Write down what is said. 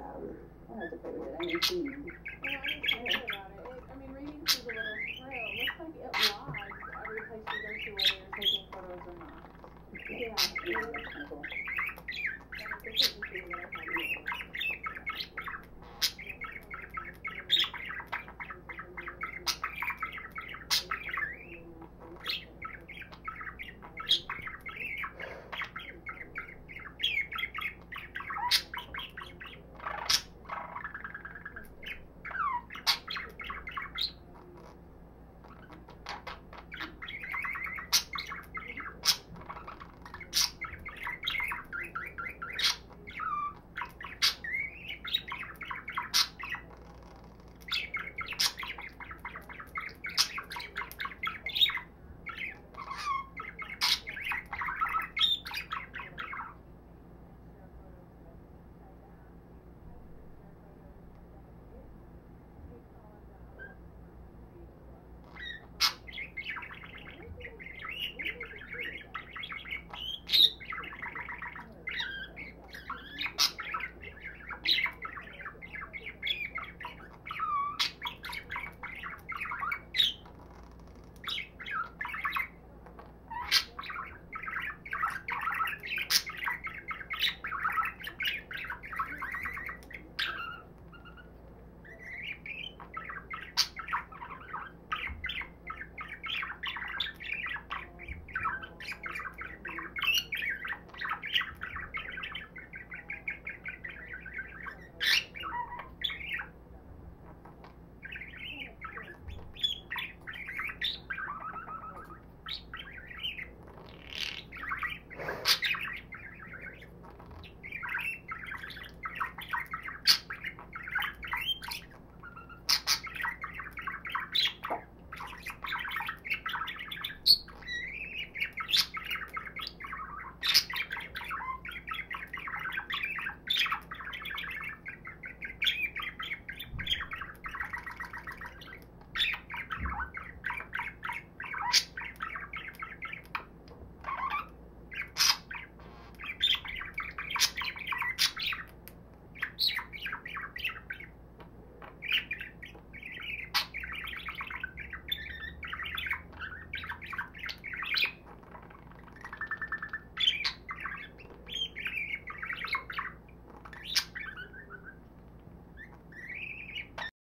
I have to play with it. I need to. Well, I didn't think about it. I mean, reading through the little trail, it looks like it logs every place you go to, whether you're taking photos or not. Yeah, that's kind of cool. It's a